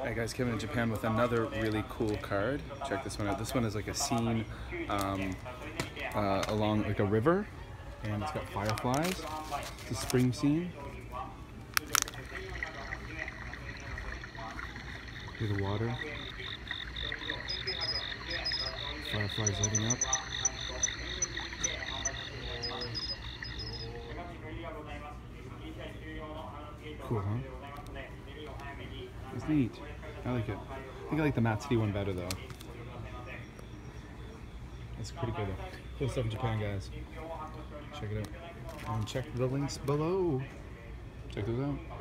Hey guys, Kevin in Japan with another really cool card. Check this one out. This one is like a scene along like a river, and it's got fireflies. It's a spring scene. Hear the water. Fireflies lighting up. Cool, huh? It's neat. I like it. I think I like the Matt City one better though. It's pretty cool though. Cool stuff in Japan, guys. Check it out. And check the links below. Check those out.